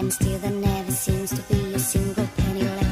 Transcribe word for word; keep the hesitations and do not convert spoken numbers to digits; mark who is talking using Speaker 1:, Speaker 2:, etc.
Speaker 1: And still there never seems to be a single penny left.